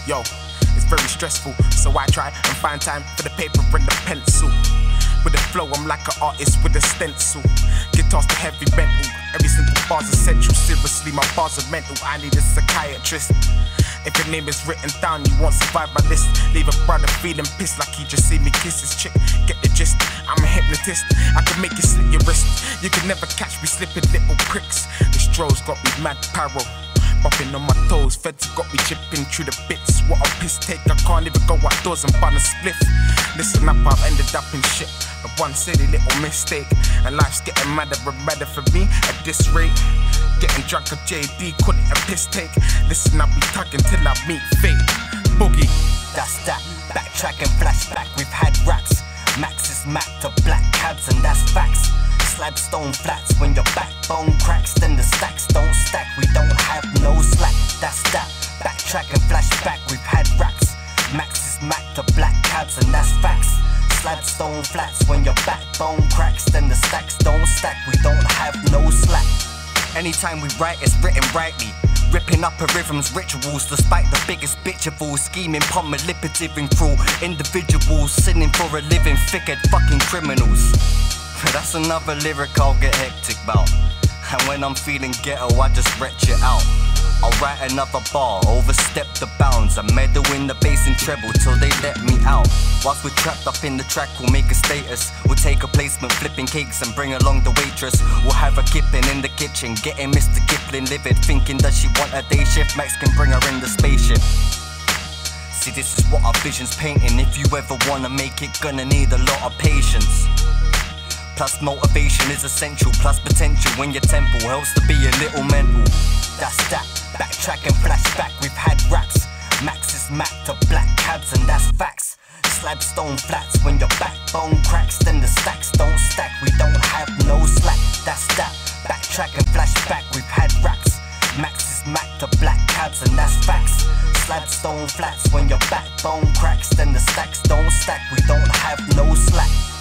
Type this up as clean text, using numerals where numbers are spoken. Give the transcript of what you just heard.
Yo, it's very stressful, so I try and find time for the paper and the pencil. With the flow, I'm like an artist with a stencil. Guitars to heavy metal, every single bar's essential. Seriously, my bars are mental, I need a psychiatrist. If your name is written down, you won't survive my list. Leave a brother feeling pissed like he just see me kiss his chick. Get the gist, I'm a hypnotist, I can make you slit your wrist. You can never catch me slipping little pricks. The Stroh's got me mad paro, bopping on my toes. Feds got me chipping through the bits. What a piss take, I can't even go outdoors and bun a spliff. Listen up, I've ended up in shit, but one silly little mistake, and life's getting madder and madder for me at this rate. Getting drunk of JD, call it a piss take. Listen, I'll be tugging till I meet fate. Boogie. That's that, backtrack and flashback, we've had raps. Max is Mac to black cabs and that's facts. Slabstone flats, when your backbone cracks, then the stacks don't stack, we don't have no slack. That's that, backtrack and flashback, we've had raps. Max is Mac to black cabs and that's facts. Slabstone flats, when your backbone cracks, then the stacks don't stack, we don't have no slack. Anytime we write, it's written rightly. Ripping up a rhythm's rituals, despite the biggest bitch of all. Scheming, manipulative cruel individuals, sinning for a living, thick-head fucking criminals. That's another lyric I'll get hectic about. And when I'm feeling ghetto, I just retch it out. I'll write another bar, overstep the bounds. I meddle in the bass and treble till they let me out. Whilst we're trapped up in the track, we'll make a status. We'll take a placement, flipping cakes and bring along the waitress. We'll have her kipping in the kitchen, getting Mr. Kipling livid, thinking does she want a day shift? Max can bring her in the spaceship. See, this is what our vision's painting. If you ever wanna make it, gonna need a lot of patience. Plus motivation is essential, plus potential when your temple helps to be a little mental. That's that, backtrack and flashback, we've had raps. Max is Mac to black cabs and that's facts. Slabstone flats, when your backbone cracks, then the stacks don't stack, we don't have no slack. That's that, backtrack and flashback, we've had raps. Max is Mac to black cabs and that's facts. Slabstone flats, when your backbone cracks, then the stacks don't stack, we don't have no slack.